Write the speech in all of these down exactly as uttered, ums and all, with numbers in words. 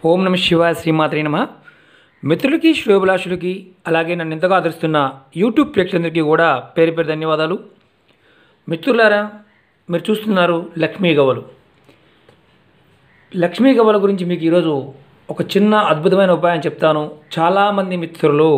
ఓం నమ శివాయ శ్రీమాత్రే నమ. మిత్రులకి శ్రేయోభిలాషులకి అలాగే నన్ను ఎంతగా ఆదరిస్తున్న యూట్యూబ్ ప్రేక్షకులందరికీ కూడా పేరు పేరు ధన్యవాదాలు. మిత్రులారా, మీరు చూస్తున్నారు లక్ష్మీ గవ్వలు. లక్ష్మీ గవ్వల గురించి మీకు ఈరోజు ఒక చిన్న అద్భుతమైన ఉపాయం చెప్తాను. చాలామంది మిత్రులు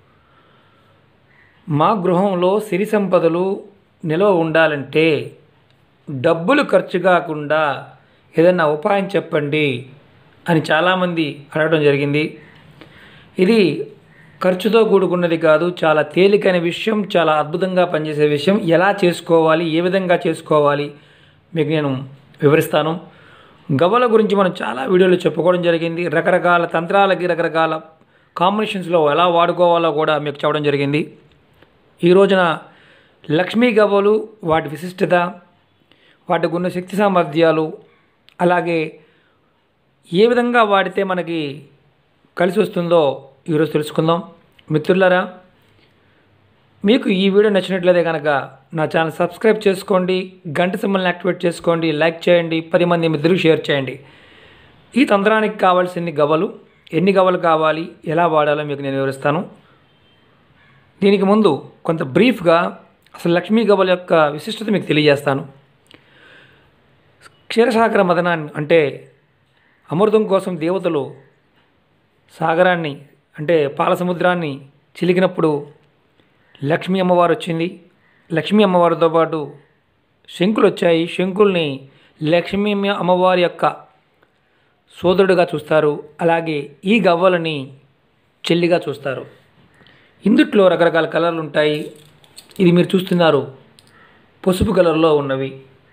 మా గృహంలో సిరి సంపదలు నిల్వ ఉండాలంటే డబ్బులు ఖర్చు కాకుండా ఏదైనా ఉపాయం చెప్పండి అని చాలామంది అడగడం జరిగింది. ఇది ఖర్చుతో కూడుకున్నది కాదు, చాలా తేలికైన విషయం, చాలా అద్భుతంగా పనిచేసే విషయం. ఎలా చేసుకోవాలి, ఏ విధంగా చేసుకోవాలి మీకు నేను వివరిస్తాను. గవ్వల గురించి మనం చాలా వీడియోలు చెప్పుకోవడం జరిగింది. రకరకాల తంత్రాలకి రకరకాల కాంబినేషన్స్లో ఎలా వాడుకోవాలో కూడా మీకు చెప్పడం జరిగింది. ఈ రోజున లక్ష్మీ గవ్వలు, వాటి విశిష్టత, వాటికి ఉన్న శక్తి సామర్థ్యాలు, అలాగే ఏ విధంగా వాడితే మనకి కలిసి వస్తుందో ఈరోజు తెలుసుకుందాం. మిత్రులారా, మీకు ఈ వీడియో నచ్చినట్లయితే కనుక నా ఛానల్ సబ్స్క్రైబ్ చేసుకోండి, గంట సింబల్ని యాక్టివేట్ చేసుకోండి, లైక్ చేయండి, పది మంది మిత్రులకు షేర్ చేయండి. ఈ తంత్రానికి కావాల్సింది గవ్వలు. ఎన్ని గవ్వలు కావాలి, ఎలా వాడాలో మీకు నేను వివరిస్తాను. దీనికి ముందు కొంత బ్రీఫ్గా అసలు లక్ష్మీ గవ్వల యొక్క విశిష్టత మీకు తెలియజేస్తాను. క్షీరసాగర మదనాన్ని అంటే అమృతం కోసం దేవతలు సాగరాన్ని అంటే పాల సముద్రాన్ని చిలికినప్పుడు లక్ష్మీ అమ్మవారు వచ్చింది. లక్ష్మీ అమ్మవారితో పాటు శంకులు వచ్చాయి. శంకుల్ని లక్ష్మీ అమ్మవారి యొక్క సోదరుడుగా చూస్తారు. అలాగే ఈ గవ్వలని చెల్లిగా చూస్తారు. ఇందుట్లో రకరకాల కలర్లు ఉంటాయి. ఇది మీరు చూస్తున్నారు పసుపు కలర్లో ఉన్నవి.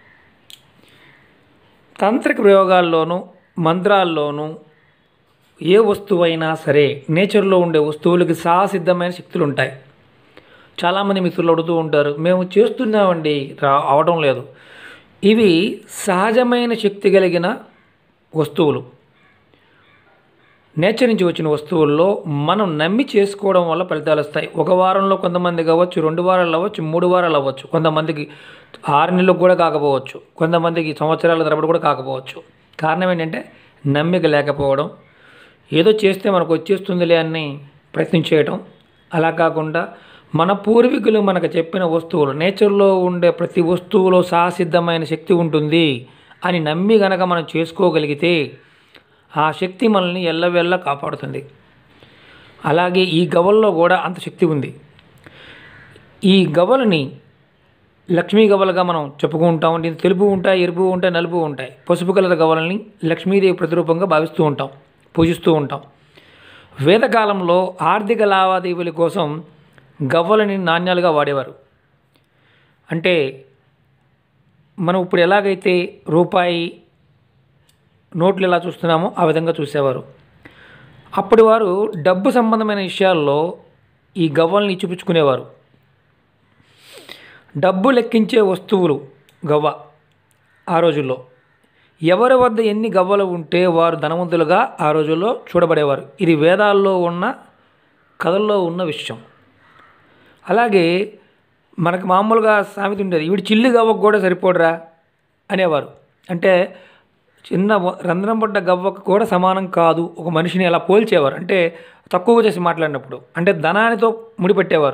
తాంత్రిక ప్రయోగాల్లోనూ మంత్రాల్లోనూ ఏ వస్తువైనా సరే నేచర్లో ఉండే వస్తువులకి సహసిద్ధమైన శక్తులు ఉంటాయి. చాలామంది మిత్రులు అడుగుతూ ఉంటారు, మేము చేస్తున్నామండి రా అవడం లేదు. ఇవి సహజమైన శక్తి కలిగిన వస్తువులు. నేచర్ నుంచి వచ్చిన వస్తువుల్లో మనం నమ్మి చేసుకోవడం వల్ల ఫలితాలు వస్తాయి. ఒక వారంలో కొంతమందికి అవ్వచ్చు, రెండు వారాలు అవ్వచ్చు, మూడు వారాలు అవ్వచ్చు, కొంతమందికి ఆరు నెలలకు కూడా కాకపోవచ్చు, కొంతమందికి సంవత్సరాల తరబడి కూడా కాకపోవచ్చు. కారణం ఏంటంటే నమ్మిక లేకపోవడం, ఏదో చేస్తే మనకు వచ్చేస్తుందిలే అని ప్రయత్నం చేయడం. అలా కాకుండా మన పూర్వీకులు మనకు చెప్పిన వస్తువులు, నేచర్లో ఉండే ప్రతి వస్తువులో సహసిద్ధమైన శక్తి ఉంటుంది అని నమ్మి గనక మనం చేసుకోగలిగితే ఆ శక్తి మనల్ని ఎల్లవెల్ల కాపాడుతుంది. అలాగే ఈ గవ్వల్లో కూడా అంత శక్తి ఉంది. ఈ గవ్వలని లక్ష్మీ గవ్వలుగా మనం చెప్పుకుంటాం. దీని తెలుపు ఉంటాయి, ఎరుపు ఉంటాయి, నలుపు ఉంటాయి. పసుపు కలర్ గవ్వలని లక్ష్మీదేవి ప్రతిరూపంగా భావిస్తూ ఉంటాం, పూజిస్తూ ఉంటాం. వేదకాలంలో ఆర్థిక లావాదేవీల కోసం గవ్వలని నాణ్యాలుగా వాడేవారు. అంటే మనం ఇప్పుడు ఎలాగైతే రూపాయి నోట్లు ఎలా చూస్తున్నామో ఆ విధంగా చూసేవారు. అప్పటి వారు డబ్బు సంబంధమైన విషయాల్లో ఈ గవ్వల్ని చూపించుకునేవారు. డబ్బు లెక్కించే వస్తువులు గవ్వ. ఆ రోజుల్లో ఎవరి వద్ద ఎన్ని గవ్వలు ఉంటే వారు ధనవంతులుగా ఆ రోజుల్లో చూడబడేవారు. ఇది వేదాల్లో ఉన్న కథల్లో ఉన్న విషయం. అలాగే మనకు మామూలుగా సామెత ఉండేది, వీడు చిల్లి గవ్వకు కూడా సరిపోడరా అనేవారు. అంటే చిన్న రంధ్రం పడ్డ గవ్వకు కూడా సమానం కాదు ఒక మనిషిని అలా పోల్చేవారు. అంటే తక్కువగా చేసి మాట్లాడినప్పుడు అంటే ధనానితో ముడిపెట్టేవారు.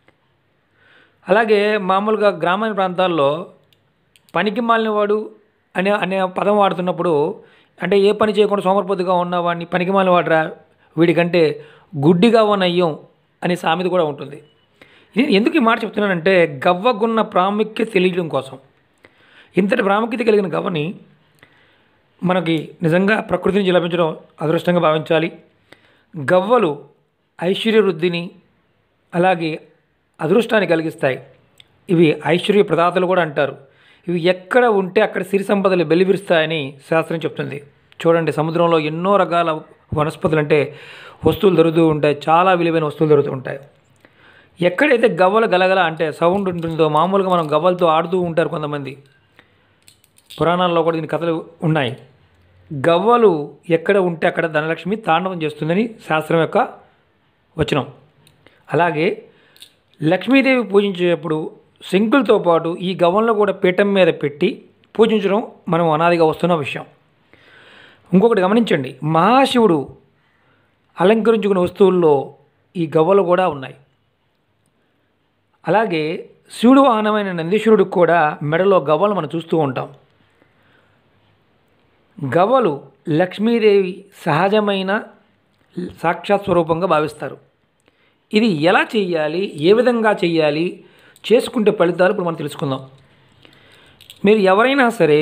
అలాగే మామూలుగా గ్రామీణ ప్రాంతాల్లో పనికి మాలినవాడు అనే అనే పదం వాడుతున్నప్పుడు అంటే ఏ పని చేయకుండా సోమరిపోతుగా ఉన్నవాడిని పనికి మాలిన వాడరా, వీడికంటే గుడ్డిగా ఉన్నయ్యం అనే సామెత కూడా ఉంటుంది. నేను ఎందుకు ఈ మాట చెప్తున్నానంటే గవ్వకున్న ప్రాముఖ్యత తెలియడం కోసం. ఇంతటి ప్రాముఖ్యత కలిగిన గవ్వని మనకి నిజంగా ప్రకృతి నుంచి లభించడం అదృష్టంగా భావించాలి. గవ్వలు ఐశ్వర్య వృద్ధిని అలాగే అదృష్టాన్ని కలిగిస్తాయి. ఇవి ఐశ్వర్య ప్రదాతలు కూడా అంటారు. ఇవి ఎక్కడ ఉంటే అక్కడ సిరి సంపదలు వెలువరిస్తాయని శాస్త్రం చెప్తుంది. చూడండి, సముద్రంలో ఎన్నో రకాల వనస్పతులు అంటే వస్తువులు దొరుకుతూ ఉంటాయి. చాలా విలువైన వస్తువులు దొరుకుతూ ఉంటాయి. ఎక్కడైతే గవ్వలు గలగల అంటే సౌండ్ ఉంటుందో, మామూలుగా మనం గవ్వలతో ఆడుతూ ఉంటారు కొంతమంది. పురాణాల్లో కూడా దీని కథలు ఉన్నాయి. గవ్వలు ఎక్కడ ఉంటే అక్కడ ధనలక్ష్మి తాండవం చేస్తుందని శాస్త్రం యొక్క వచనం. అలాగే లక్ష్మీదేవి పూజించేటప్పుడు శంకులతో పాటు ఈ గవ్వలను కూడా పీఠం మీద పెట్టి పూజించడం మనం అనాదిగా వస్తున్న విషయం. ఇంకొకటి గమనించండి, మహాశివుడు అలంకరించుకునే వస్తువుల్లో ఈ గవ్వలు కూడా ఉన్నాయి. అలాగే శివుడు వాహనమైన నందీశ్వరుడికి కూడా మెడలో గవ్వలు మనం చూస్తూ ఉంటాం. గవ్వలు లక్ష్మీదేవి సహజమైన సాక్షాత్ స్వరూపంగా భావిస్తారు. ఇది ఎలా చేయాలి, ఏ విధంగా చేయాలి, చేసుకుంటే ఫలితాలు ఇప్పుడు మనం తెలుసుకుందాం. మీరు ఎవరైనా సరే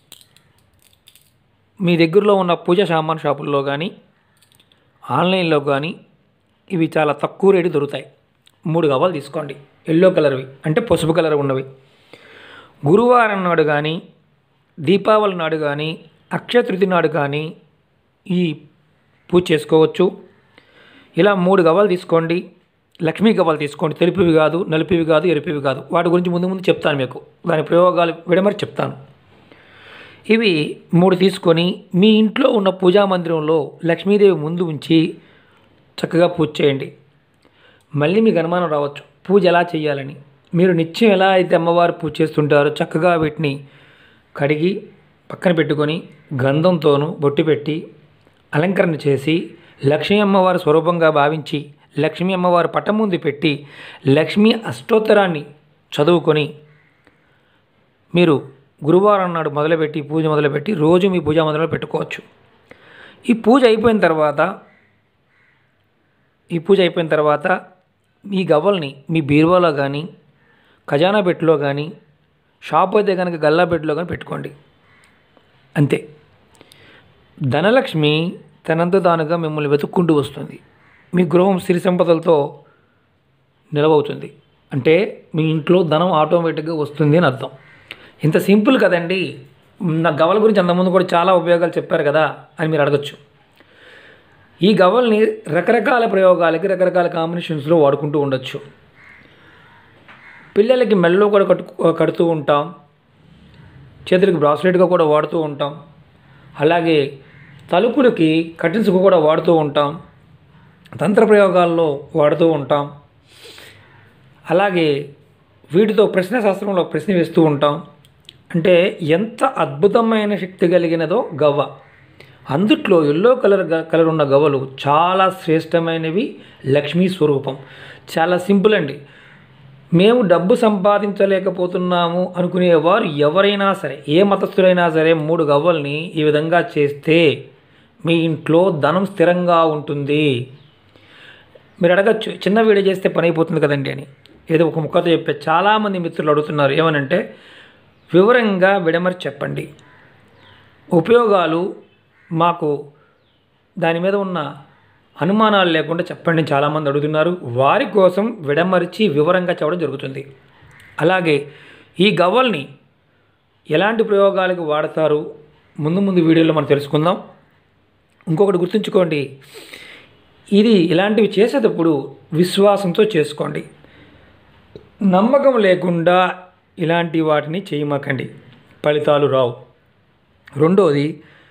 మీ దగ్గరలో ఉన్న పూజా సామాన్ షాపుల్లో కానీ ఆన్లైన్లో కానీ ఇవి చాలా తక్కువ రేటు దొరుకుతాయి. మూడు గవ్వలు తీసుకోండి, ఎల్లో కలర్వి అంటే పసుపు కలర్ ఉన్నవి. గురువారం నాడు కానీ దీపావళి నాడు కానీ అక్షయ తృతీయ నాడు కానీ ఈ పూజ చేసుకోవచ్చు. ఇలా మూడు గవ్వలు తీసుకోండి, లక్ష్మీ గవ్వలు తీసుకోండి. తెలుపువి కాదు, నలుపువి కాదు, ఎరుపువి కాదు. వాటి గురించి ముందు ముందు చెప్తాను, మీకు దాని ప్రయోగాలు విడమరి చెప్తాను. ఇవి మూడు తీసుకొని మీ ఇంట్లో ఉన్న పూజా మందిరంలో లక్ష్మీదేవి ముందు ఉంచి చక్కగా పూజ చేయండి. మళ్ళీ మీకు అనుమానం రావచ్చు, పూజ ఎలా చేయాలని. మీరు నిత్యం ఎలా అయితే అమ్మవారు పూజ చేస్తుంటారో చక్కగా వీటిని కడిగి పక్కన పెట్టుకొని గంధంతోనూ బొట్టు పెట్టి అలంకరణ చేసి లక్ష్మీ అమ్మవారి స్వరూపంగా భావించి లక్ష్మీ అమ్మవారి పటం ముందు పెట్టి లక్ష్మీ అష్టోత్తరాన్ని చదువుకొని మీరు గురువారం నాడు మొదలుపెట్టి పూజ మొదలుపెట్టి రోజు మీ పూజా మందిరంలో పెట్టుకోవచ్చు. ఈ పూజ అయిపోయిన తర్వాత ఈ పూజ అయిపోయిన తర్వాత ఈ గవ్వల్ని మీ బీరువాలో కానీ ఖజానా పెట్టెలో కానీ షాప్ అయితే కనుక గల్లా పెట్టెలో కానీ పెట్టుకోండి. అంతే. ధనలక్ష్మి తనంత తానుగా మిమ్మల్ని వెతుక్కుంటూ వస్తుంది. మీ గృహం సిరి సంపదలతో నిలవవుతుంది. అంటే మీ ఇంట్లో ధనం ఆటోమేటిక్గా వస్తుంది అని అర్థం. ఇంత సింపుల్ కదండి. నా గవ్వల గురించి అంతకుముందు కూడా చాలా ఉపయోగాలు చెప్పారు కదా అని మీరు అడగచ్చు. ఈ గవ్వల్ని రకరకాల ప్రయోగాలకి రకరకాల కాంబినేషన్స్లో వాడుకుంటూ ఉండొచ్చు. పిల్లలకి మెడలో కూడా కట్టు కడుతూ ఉంటాం, చేతులకి బ్రాస్లెట్గా కూడా వాడుతూ ఉంటాం. అలాగే తలుపులకి కర్టెన్స్కి కూడా వాడుతూ ఉంటాం, తంత్ర ప్రయోగాల్లో వాడుతూ ఉంటాం. అలాగే వీటితో ప్రశ్న శాస్త్రంలో ప్రశ్న వేస్తూ ఉంటాం. అంటే ఎంత అద్భుతమైన శక్తి కలిగినదో గవ్వ. అందుట్లో ఎల్లో కలర్ కలర్ ఉన్న గవ్వలు చాలా శ్రేష్టమైనవి, లక్ష్మీ స్వరూపం. చాలా సింపుల్ అండి. మేము డబ్బు సంపాదించలేకపోతున్నాము అనుకునేవారు ఎవరైనా సరే, ఏ మతస్థులైనా సరే మూడు గవ్వల్ని ఈ విధంగా చేస్తే మీ ఇంట్లో ధనం స్థిరంగా ఉంటుంది. మీరు అడగచ్చు, చిన్న వీడియో చేస్తే పని అయిపోతుంది కదండి అని. ఏదో ఒక ముక్కతో చెప్పే చాలామంది మిత్రులు అడుగుతున్నారు ఏమనంటే, వివరంగా విడమరి చెప్పండి, ఉపయోగాలు మాకు దాని మీద ఉన్న అనుమానాలు లేకుండా చెప్పండి చాలామంది అడుగుతున్నారు. వారి కోసం విడమరిచి వివరంగా చెప్పడం జరుగుతుంది. అలాగే ఈ గవ్వల్ని ఎలాంటి ప్రయోగాలకు వాడతారు ముందు ముందు వీడియోలో మనం తెలుసుకుందాం. ఇంకొకటి గుర్తుంచుకోండి, ఇది ఇలాంటివి చేసేటప్పుడు విశ్వాసంతో చేసుకోండి. నమ్మకం లేకుండా ఇలాంటి వాటిని చేయమాకండి, ఫలితాలు రావు. రెండోది,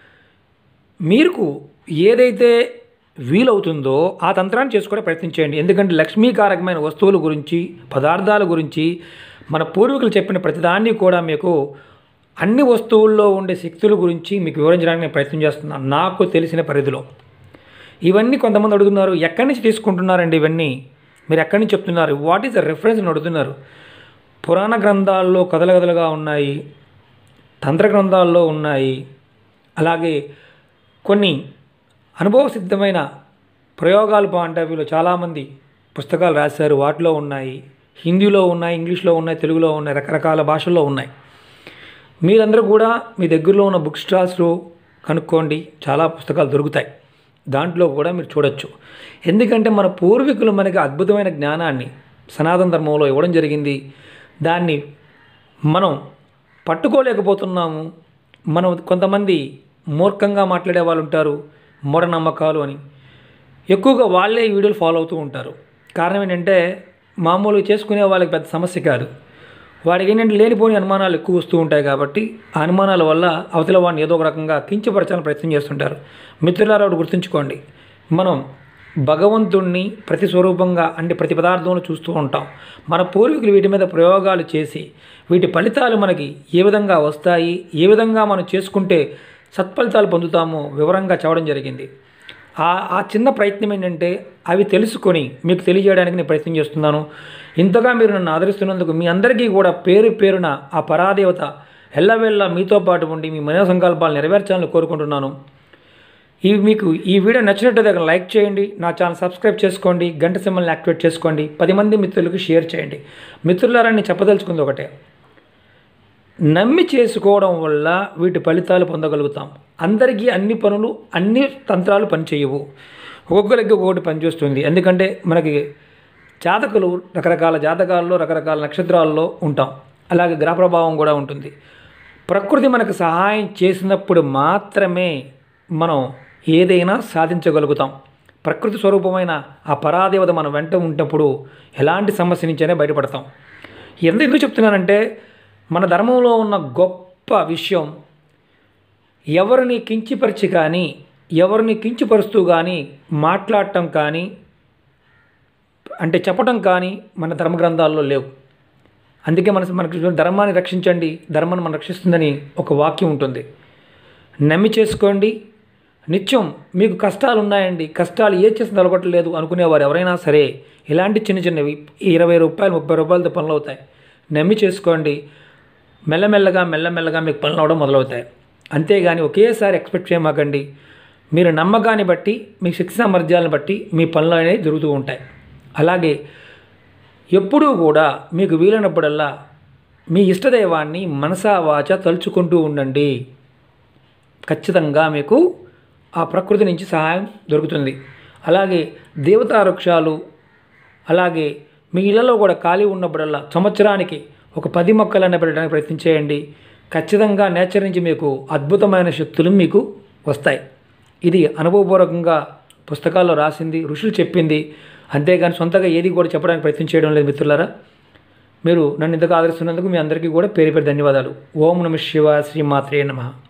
మీకు ఏదైతే వీలవుతుందో ఆ తంత్రాన్ని చేసుకోవడం ప్రయత్నించండి. ఎందుకంటే లక్ష్మీకారకమైన వస్తువుల గురించి, పదార్థాల గురించి మన పూర్వీకులు చెప్పిన ప్రతిదాన్ని కూడా మీకు అన్ని వస్తువుల్లో ఉండే శక్తుల గురించి మీకు వివరించడానికి నేను ప్రయత్నం చేస్తున్నాను నాకు తెలిసిన పరిధిలో. ఇవన్నీ కొంతమంది అడుగుతున్నారు, ఎక్కడి నుంచి తీసుకుంటున్నారండి ఇవన్నీ, మీరు ఎక్కడి నుంచి చెప్తున్నారు, వాట్ ఈస్ ద రెఫరెన్స్ అని అడుగుతున్నారు. పురాణ గ్రంథాల్లో కథల కథలుగా ఉన్నాయి, తంత్ర గ్రంథాల్లో ఉన్నాయి. అలాగే కొన్ని అనుభవ సిద్ధమైన ప్రయోగాలు పాయింట్ చాలామంది పుస్తకాలు రాశారు, వాటిలో ఉన్నాయి. హిందీలో ఉన్నాయి, ఇంగ్లీష్లో ఉన్నాయి, తెలుగులో ఉన్నాయి, రకరకాల భాషల్లో ఉన్నాయి. మీరందరూ కూడా మీ దగ్గరలో ఉన్న బుక్ స్టాల్స్లో కనుక్కోండి, చాలా పుస్తకాలు దొరుకుతాయి. దాంట్లో కూడా మీరు చూడొచ్చు. ఎందుకంటే మన పూర్వీకులు మనకి అద్భుతమైన జ్ఞానాన్ని సనాతన ధర్మంలో ఇవ్వడం జరిగింది. దాన్ని మనం పట్టుకోలేకపోతున్నాము. మనం కొంతమంది మూర్ఖంగా మాట్లాడే వాళ్ళు ఉంటారు, మూఢనమ్మకాలు అని. ఎక్కువగా వాళ్ళే ఈ వీడియోలు ఫాలో అవుతూ ఉంటారు. కారణం ఏంటంటే మామూలుగా చేసుకునే వాళ్ళకి పెద్ద సమస్య కాదు, వాడికి ఏంటంటే లేనిపోని అనుమానాలు ఎక్కువ వస్తూ ఉంటాయి. కాబట్టి ఆ అనుమానాల వల్ల అవతల వాడిని ఏదో ఒక రకంగా కించపరచాలని ప్రయత్నం చేస్తుంటారు. మిత్రులారా ఒకటి గుర్తుంచుకోండి, మనం భగవంతుణ్ణి ప్రతి స్వరూపంగా అంటే ప్రతి పదార్థంలో చూస్తూ ఉంటాం. మన పూర్వీకులు వీటి మీద ప్రయోగాలు చేసి వీటి ఫలితాలు మనకి ఏ విధంగా వస్తాయి, ఏ విధంగా మనం చేసుకుంటే సత్ఫలితాలు పొందుతామో వివరంగా చెప్పడం జరిగింది. ఆ ఆ చిన్న ప్రయత్నం ఏంటంటే అవి తెలుసుకొని మీకు తెలియజేయడానికి నేను ప్రయత్నం చేస్తున్నాను. ఇంతగా మీరు నన్ను ఆదరిస్తున్నందుకు మీ అందరికీ కూడా పేరు పేరున ఆ పరాదేవత ఎల్లవేళ మీతో పాటు ఉండి మీ మనో సంకల్పాలు నెరవేర్చాలని కోరుకుంటున్నాను. ఈ మీకు ఈ వీడియో నచ్చినట్లయితే లైక్ చేయండి, నా ఛానల్ సబ్స్క్రైబ్ చేసుకోండి, గంట సింబల్ని యాక్టివేట్ చేసుకోండి, పది మంది మిత్రులకు షేర్ చేయండి. మిత్రులారా, నేను చెప్పదలుచుకుంది ఒకటే, నమ్మి చేసుకోవడం వల్ల వీటి ఫలితాలు పొందగలుగుతాం. అందరికీ అన్ని పనులు అన్ని తంత్రాలు పనిచేయవు, ఒక్కొక్కరికి ఒక్కొక్కటి పనిచేస్తుంది. ఎందుకంటే మనకి జాతకులు రకరకాల జాతకాల్లో రకరకాల నక్షత్రాల్లో ఉంటాం, అలాగే గ్రహ ప్రభావం కూడా ఉంటుంది. ప్రకృతి మనకు సహాయం చేసినప్పుడు మాత్రమే మనం ఏదైనా సాధించగలుగుతాం. ప్రకృతి స్వరూపమైన ఆ పరాదేవత మన వెంట ఉన్నప్పుడు ఎలాంటి సమస్య నుంచైనా బయటపడతాం. ఎంత ఎందుకు చెప్తున్నానంటే మన ధర్మంలో ఉన్న గొప్ప విషయం, ఎవరిని కించిపరిచి కానీ ఎవరిని కించిపరుస్తూ కానీ మాట్లాడటం కానీ అంటే చెప్పటం కానీ మన ధర్మ గ్రంథాల్లో లేవు. అందుకే మన మనకు ధర్మాన్ని రక్షించండి, ధర్మాన్ని మనం రక్షిస్తుందని ఒక వాక్యం ఉంటుంది. నమ్మి చేసుకోండి. నిత్యం మీకు కష్టాలు ఉన్నాయండి, కష్టాలు ఏ చేసి నిలబట్టలేదు అనుకునేవారు ఎవరైనా సరే ఇలాంటి చిన్న చిన్నవి ఇరవై రూపాయలు ముప్పై రూపాయలతో పనులు అవుతాయి. నమ్మి చేసుకోండి. మెల్లమెల్లగా మెల్లమెల్లగా మీకు పనులు అవడం మొదలవుతాయి. అంతేగాని ఒకేసారి ఎక్స్పెక్ట్ చేయమాకండి. మీరు నమ్మకాన్ని బట్టి మీ శక్తి సామర్థ్యాలను బట్టి మీ పనులు అనేవి జరుగుతూ ఉంటాయి. అలాగే ఎప్పుడూ కూడా మీకు వీలైనప్పుడల్లా మీ ఇష్టదైవాన్ని మనసా వాచ తలుచుకుంటూ ఉండండి. ఖచ్చితంగా మీకు ఆ ప్రకృతి నుంచి సహాయం దొరుకుతుంది. అలాగే దేవతా వృక్షాలు, అలాగే మీ ఇళ్లలో కూడా ఖాళీ ఉన్నప్పుడల్లా సంవత్సరానికి ఒక పది మొక్కలన్న పెట్టడానికి ప్రయత్నం చేయండి. ఖచ్చితంగా నేచర్ నుంచి మీకు అద్భుతమైన శక్తులు మీకు వస్తాయి. ఇది అనుభవపూర్వకంగా పుస్తకాల్లో రాసింది, ఋషులు చెప్పింది. అంతేగాని సొంతగా ఏది కూడా చెప్పడానికి ప్రయత్నం చేయడం లేదు. మిత్రులారా, మీరు నన్ను ఇంతగా ఆదరిస్తున్నందుకు మీ అందరికీ కూడా పేరు పేరు ధన్యవాదాలు. ఓం నమః శివాయ. శ్రీమాత్రే నమః.